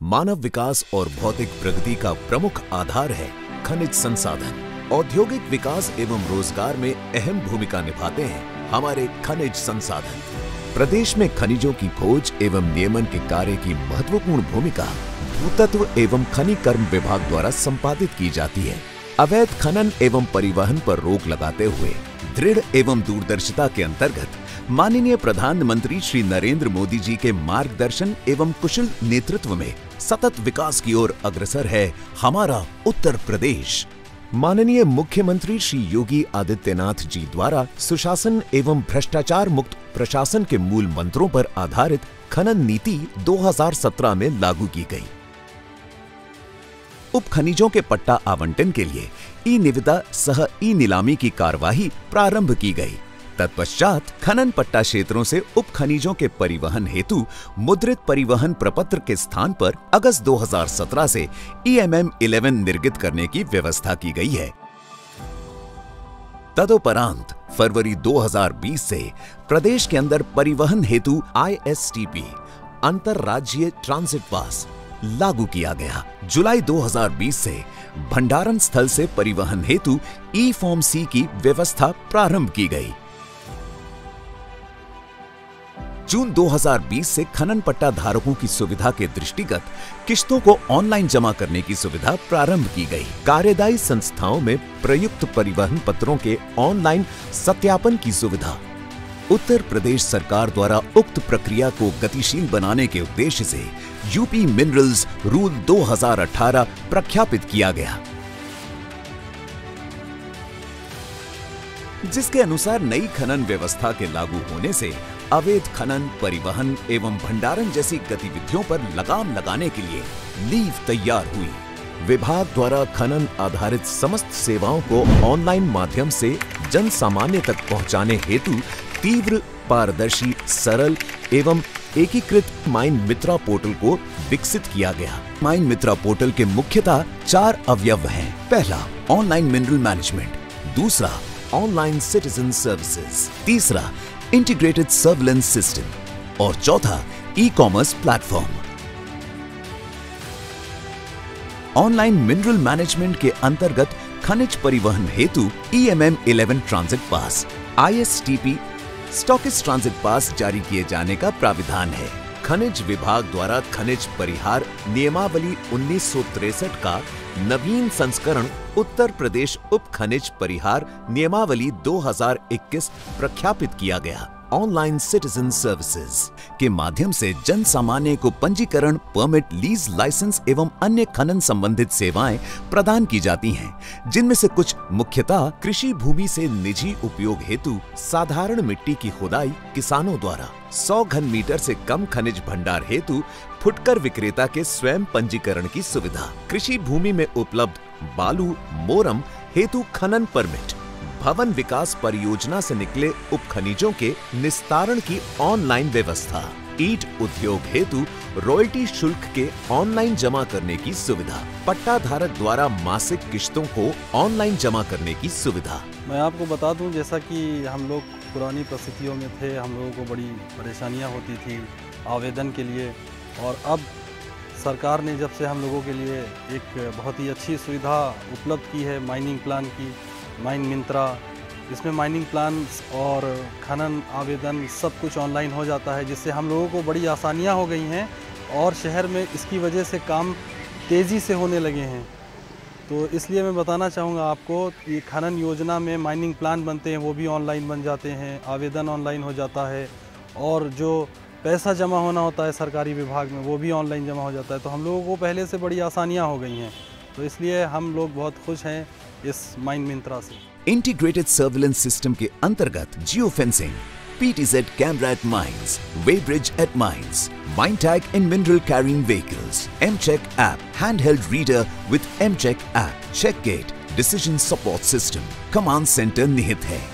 मानव विकास और भौतिक प्रगति का प्रमुख आधार है खनिज संसाधन। औद्योगिक विकास एवं रोजगार में अहम भूमिका निभाते हैं हमारे खनिज संसाधन। प्रदेश में खनिजों की खोज एवं नियमन के कार्य की महत्वपूर्ण भूमिका भूतत्व एवं खनिकर्म विभाग द्वारा संपादित की जाती है। अवैध खनन एवं परिवहन पर रोक लगाते हुए दृढ़ एवं दूरदर्शिता के अंतर्गत माननीय प्रधानमंत्री श्री नरेंद्र मोदी जी के मार्गदर्शन एवं कुशल नेतृत्व में सतत विकास की ओर अग्रसर है हमारा उत्तर प्रदेश। माननीय मुख्यमंत्री श्री योगी आदित्यनाथ जी द्वारा सुशासन एवं भ्रष्टाचार मुक्त प्रशासन के मूल मंत्रों पर आधारित खनन नीति 2017 में लागू की गई। उप खनिजों के पट्टा आवंटन के लिए ई निविदा सह ई नीलामी की कार्यवाही प्रारंभ की गई। तत्पश्चात खनन पट्टा क्षेत्रों से उप खनिजों के परिवहन हेतु मुद्रित परिवहन प्रपत्र के स्थान पर अगस्त 2017 से EMM 11 निर्गत करने की व्यवस्था की गई है। तदुपरांत फरवरी 2020 से प्रदेश के अंदर परिवहन हेतु ISTP अंतरराज्यीय ट्रांजिट पास लागू किया गया। जुलाई 2020 से भंडारण स्थल से परिवहन हेतु ई-फॉर्म C की व्यवस्था प्रारंभ की गई। जून 2020 से खनन पट्टा धारकों की सुविधा के दृष्टिगत किस्तों को ऑनलाइन जमा करने की सुविधा प्रारंभ की गई। कार्यदायी संस्थाओं में प्रयुक्त परिवहन पत्रों के ऑनलाइन सत्यापन की सुविधा। उत्तर प्रदेश सरकार द्वारा उक्त प्रक्रिया को गतिशील बनाने के उद्देश्य से यूपी मिनरल्स रूल 2018 प्रख्यापित किया गया, जिसके अनुसार नई खनन व्यवस्था के लागू होने से अवैध खनन, परिवहन एवं भंडारण जैसी गतिविधियों पर लगाम लगाने के लिए नींव तैयार हुई। विभाग द्वारा खनन आधारित समस्त सेवाओं को ऑनलाइन माध्यम से जन सामान्य तक पहुंचाने हेतु तीव्र, पारदर्शी, सरल एवं एकीकृत माइन मित्रा पोर्टल को विकसित किया गया। माइन मित्रा पोर्टल के मुख्यतः 4 अवयव हैं। पहला, ऑनलाइन मिनरल मैनेजमेंट। दूसरा, ऑनलाइन सिटीजन सर्विसेज। तीसरा, इंटीग्रेटेड सर्विलेंस सिस्टम। और चौथा, e-commerce platform. Online mineral management के अंतर्गत खनिज परिवहन हेतु EMM 11 transit pass, ISTP stockist transit pass जारी किए जाने का प्राविधान है। खनिज विभाग द्वारा खनिज परिहार नियमावली 1963 का नवीन संस्करण उत्तर प्रदेश उप खनिज परिहार नियमावली 2021 प्रख्यापित किया गया। ऑनलाइन सिटीजन सर्विसेज के माध्यम से जन सामान्य को पंजीकरण, परमिट, लीज, लाइसेंस एवं अन्य खनन संबंधित सेवाएं प्रदान की जाती हैं, जिनमें से कुछ मुख्यतः कृषि भूमि से निजी उपयोग हेतु साधारण मिट्टी की खुदाई किसानों द्वारा, 100 घन मीटर से कम खनिज भंडार हेतु फुटकर विक्रेता के स्वयं पंजीकरण की सुविधा, कृषि भूमि में उपलब्ध बालू, मोरम हेतु खनन परमिट, भवन विकास परियोजना से निकले उप खनिजों के निस्तारण की ऑनलाइन व्यवस्था, ईंट उद्योग हेतु रॉयल्टी शुल्क के ऑनलाइन जमा करने की सुविधा, पट्टा धारक द्वारा मासिक किश्तों को ऑनलाइन जमा करने की सुविधा। मैं आपको बता दूं, जैसा कि हम लोग पुरानी परिस्थितियों में थे, हम लोगों को बड़ी परेशानियां होती थी आवेदन के लिए, और अब सरकार ने जब से हम लोगों के लिए एक बहुत ही अच्छी सुविधा उपलब्ध की है माइनिंग प्लान की, माइन मिंत्रा, इसमें माइनिंग प्लान और खनन आवेदन सब कुछ ऑनलाइन हो जाता है, जिससे हम लोगों को बड़ी आसानियां हो गई हैं और शहर में इसकी वजह से काम तेज़ी से होने लगे हैं। तो इसलिए मैं बताना चाहूँगा आपको कि खनन योजना में माइनिंग प्लान बनते हैं, वो भी ऑनलाइन बन जाते हैं, आवेदन ऑनलाइन हो जाता है, और जो पैसा जमा होना होता है सरकारी विभाग में वो भी ऑनलाइन जमा हो जाता है। तो हम लोगों को पहले से बड़ी आसानियाँ हो गई हैं, तो इसलिए हम लोग बहुत खुश हैं इस माइन मिंत्रा से। इंटीग्रेटेड सर्विलेंस सिस्टम के अंतर्गत geo fencing, PTZ camera at mines, weigh bridge at mines, mine tag in mineral carrying vehicles, M-Check app, handheld reader with M-Check app, check gate, decision support system, command centre निहित है।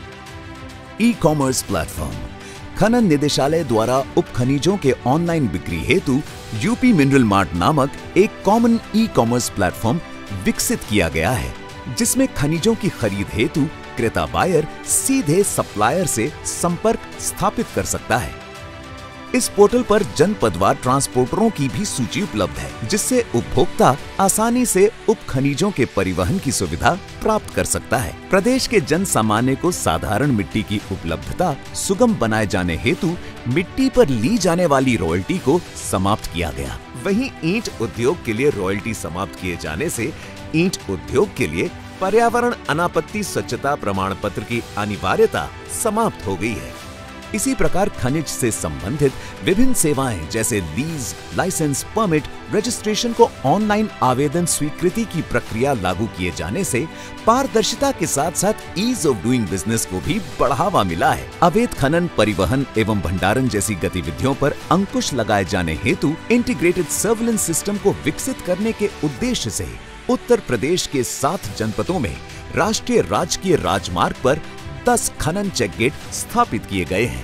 E-commerce platform, खनन निदेशालय द्वारा उप खनिजों के online बिक्री हेतु यूपी मिनरल मार्ट नामक एक कॉमन ई-कॉमर्स प्लेटफॉर्म विकसित किया गया है, जिसमें खनिजों की खरीद हेतु क्रेता बायर सीधे सप्लायर से संपर्क स्थापित कर सकता है। इस पोर्टल पर जनपदवार ट्रांसपोर्टरों की भी सूची उपलब्ध है, जिससे उपभोक्ता आसानी से उप खनिजों के परिवहन की सुविधा प्राप्त कर सकता है। प्रदेश के जन सामान्य को साधारण मिट्टी की उपलब्धता सुगम बनाए जाने हेतु मिट्टी पर ली जाने वाली रॉयल्टी को समाप्त किया गया। वहीं ईंट उद्योग के लिए रॉयल्टी समाप्त किए जाने से ईंट उद्योग के लिए पर्यावरण अनापत्ति स्वच्छता प्रमाण पत्र की अनिवार्यता समाप्त हो गई है। इसी प्रकार खनिज से संबंधित विभिन्न सेवाएं जैसे लीज, लाइसेंस, परमिट, रजिस्ट्रेशन को ऑनलाइन आवेदन स्वीकृति की प्रक्रिया लागू किए जाने से पारदर्शिता के साथ साथ ईज ऑफ डूइंग बिजनेस को भी बढ़ावा मिला है। अवैध खनन, परिवहन एवं भंडारण जैसी गतिविधियों पर अंकुश लगाए जाने हेतु इंटीग्रेटेड सर्विलेंस सिस्टम को विकसित करने के उद्देश्य से उत्तर प्रदेश के 7 जनपदों में राष्ट्रीय राजकीय राजमार्ग पर 10 खनन चेक गेट स्थापित किए गए हैं।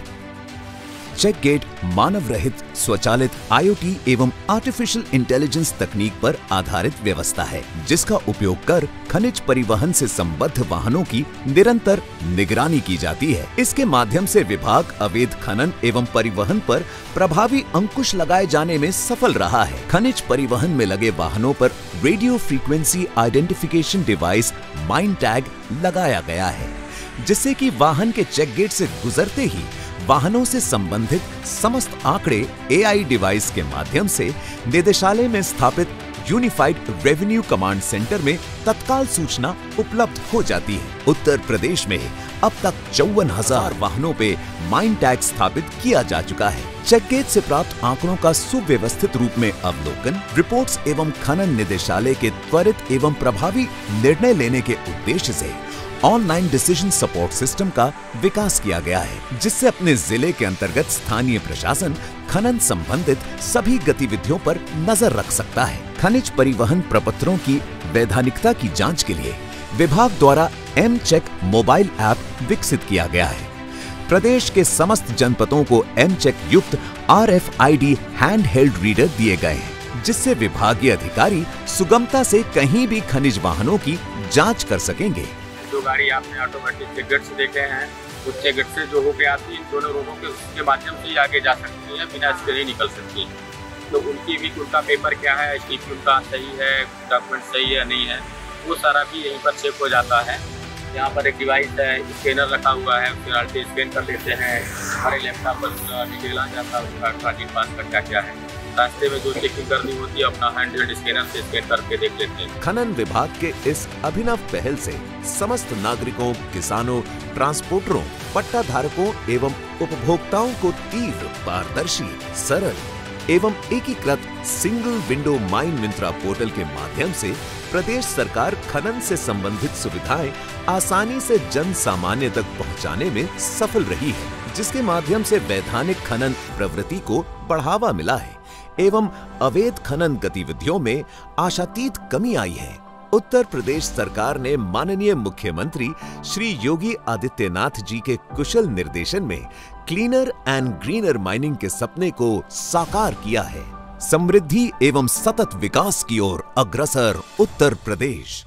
चेक गेट मानव रहित, स्वचालित, IoT एवं आर्टिफिशियल इंटेलिजेंस तकनीक पर आधारित व्यवस्था है, जिसका उपयोग कर खनिज परिवहन से संबद्ध वाहनों की निरंतर निगरानी की जाती है। इसके माध्यम से विभाग अवैध खनन एवं परिवहन पर प्रभावी अंकुश लगाए जाने में सफल रहा है। खनिज परिवहन में लगे वाहनों पर radio frequency identification device mine tag लगाया गया है, जिससे कि वाहन के चेक गेट से गुजरते ही वाहनों से संबंधित समस्त आंकड़े AI डिवाइस के माध्यम से निदेशालय में स्थापित यूनिफाइड रेवेन्यू कमांड सेंटर में तत्काल सूचना उपलब्ध हो जाती है। उत्तर प्रदेश में अब तक 54,000 वाहनों पे माइन टैग स्थापित किया जा चुका है। चेक गेट से प्राप्त आंकड़ों का सुव्यवस्थित रूप में अवलोकन, रिपोर्ट्स एवं खनन निदेशालय के त्वरित एवं प्रभावी निर्णय लेने के उद्देश्य से ऑनलाइन डिसीजन सपोर्ट सिस्टम का विकास किया गया है, जिससे अपने जिले के अंतर्गत स्थानीय प्रशासन खनन संबंधित सभी गतिविधियों पर नजर रख सकता है। खनिज परिवहन प्रपत्रों की वैधानिकता की जांच के लिए विभाग द्वारा एम चेक मोबाइल ऐप विकसित किया गया है। प्रदेश के समस्त जनपदों को एम चेक युक्त RFID हैंड हेल्ड रीडर दिए गए हैं, जिससे विभागीय अधिकारी सुगमता से कहीं भी खनिज वाहनों की जांच कर सकेंगे। जो गाड़ी आपने ऑटोमेटिक चेक गेट से देखे हैं, उस चेक गेट से जो होके आती है, इन दोनों रोडों के माध्यम से ही आगे जा सकती है, बिना इसके नहीं निकल सकती है। तो उनकी भी उनका पेपर क्या है, STP उनका सही है, डॉक्यूमेंट सही है नहीं है, वो सारा भी यहीं पर चेक हो जाता है। यहाँ पर एक डिवाइस है, स्कैनर रखा हुआ है, उसके स्कैन कर लेते हैं, हमारे लैपटॉप पर डिटेल आ जाता है उसका ट्रांजिट पास का क्या क्या है। रास्ते में जो चेकिंग करनी होती है अपना हैंड हेल्ड स्कैनर से स्कैन करके देख लेते हैं। खनन विभाग के इस अभिनव पहल से समस्त नागरिकों, किसानों, ट्रांसपोर्टरों, पट्टा धारकों एवं उपभोक्ताओं को तीव्र, पारदर्शी, सरल एवं एकीकृत single window mine Mitra portal के माध्यम से प्रदेश सरकार खनन से संबंधित सुविधाएं आसानी से जन सामान्य तक पहुंचाने में सफल रही है, जिसके माध्यम से वैधानिक खनन प्रवृत्ति को बढ़ावा मिला है एवं अवैध खनन गतिविधियों में आशातीत कमी आई है। उत्तर प्रदेश सरकार ने माननीय मुख्यमंत्री श्री योगी आदित्यनाथ जी के कुशल निर्देशन में क्लीनर एंड ग्रीनर माइनिंग के सपने को साकार किया है। समृद्धि एवं सतत विकास की ओर अग्रसर उत्तर प्रदेश।